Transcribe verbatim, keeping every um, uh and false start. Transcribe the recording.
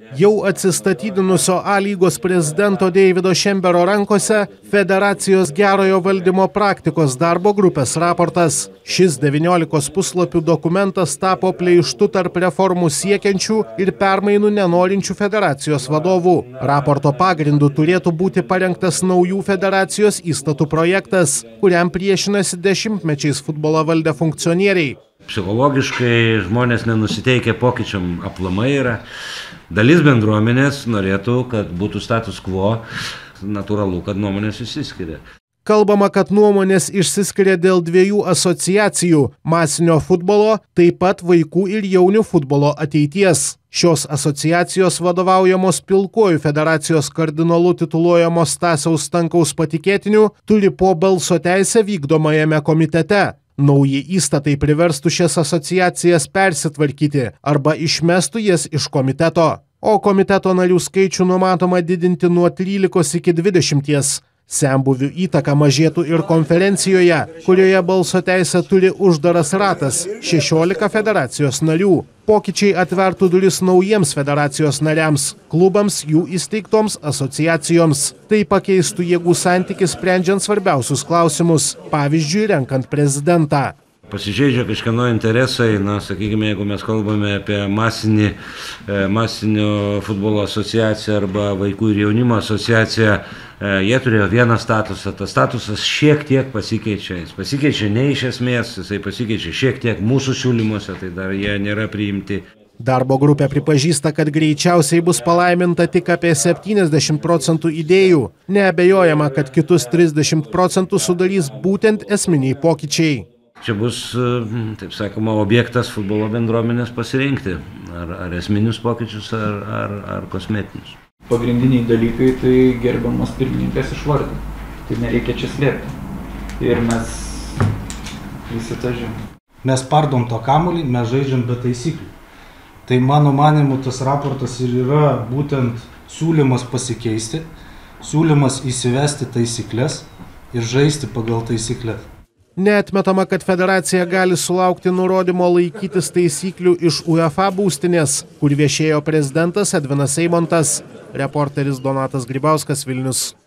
Jau atsistatydinusio A lygos prezidento Deivido Šembero rankose Federacijos gerojo valdymo praktikos darbo grupės raportas. Šis devyniolikos puslapių dokumentas tapo pleištu tarp reformų siekiančių ir permainų nenorinčių federacijos vadovų. Raporto pagrindu turėtų būti parengtas naujų federacijos įstatų projektas, kuriam priešinasi dešimtmečiais futbolą valdę funkcionieriai. Psichologiškai žmonės nenusiteikę pokyčiam aplamai yra. Dalis bendruomenės norėtų, kad būtų status quo, natūralu, kad nuomonės išsiskiria. Kalbama, kad nuomonės išsiskiria dėl dviejų asociacijų – masinio futbolo, taip pat vaikų ir jaunių futbolo ateities. Šios asociacijos vadovaujamos pilkuoju federacijos kardinolu tituluojamos Stasiaus Stankaus patikėtiniu turi po balso teisę vykdomajame komitete. Nauji įstatai priverstų šias asociacijas persitvarkyti arba išmestų jas iš komiteto. O komiteto narių skaičių numatoma didinti nuo trylikos iki dvidešimties. Senbuvių įtaka mažėtų ir konferencijoje, kurioje balso teisę turi uždaras ratas – šešiolika federacijos narių. Pokyčiai atvertų duris naujiems federacijos nariams, klubams, jų įsteigtoms asociacijoms. Tai pakeistų jėgų santykį sprendžiant svarbiausius klausimus, pavyzdžiui, renkant prezidentą. Pasižeidžia kažkieno interesai, na, sakykime, jeigu mes kalbame apie masinį, masinio futbolo asociaciją arba vaikų ir jaunimo asociaciją, jie turėjo vieną statusą, tas statusas šiek tiek pasikeičia, jis pasikeičia ne iš esmės, jisai pasikeičia šiek tiek mūsų siūlymuose, tai dar jie nėra priimti. Darbo grupė pripažįsta, kad greičiausiai bus palaiminta tik apie septyniasdešimt procentų idėjų. Neabejojama, kad kitus trisdešimt procentų sudarys būtent esminiai pokyčiai. Čia bus, taip sakoma, objektas futbolo bendruomenės pasirinkti, ar, ar esminius pokyčius, ar, ar, ar kosmetinius. Pagrindiniai dalykai tai gerbiamas pirmininkas išvardė, tai nereikia čia slėpti. Ir mes visi tą žinom. Mes pardom to kamuolį, mes žaidžiam be taisyklių. Tai mano manimu tas raportas ir yra būtent siūlymas pasikeisti, siūlymas įsivesti taisyklės ir žaisti pagal taisyklės. Neatmetama, kad federacija gali sulaukti nurodymo laikytis taisyklių iš UEFA būstinės, kur viešėjo prezidentas Edvinas Eimontas. Reporteris Donatas Grybauskas, Vilnius.